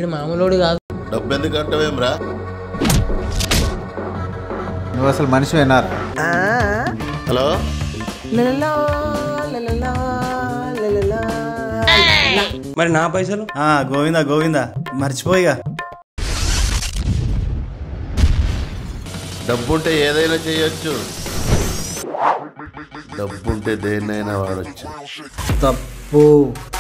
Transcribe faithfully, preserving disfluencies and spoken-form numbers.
వీడు మామూలుడు కాదు. డబ్బు ఎందుకు అంటావేమ్రా? నువ్వు అసలు మనిషి వినారా? హలో మరి నా పైసలు? గోవిందా గోవిందా మర్చిపోయిగా. డబ్బుంటే ఏదైనా చేయొచ్చు, డబ్బుంటే దేన్నైనా వాడచ్చు. తప్పు.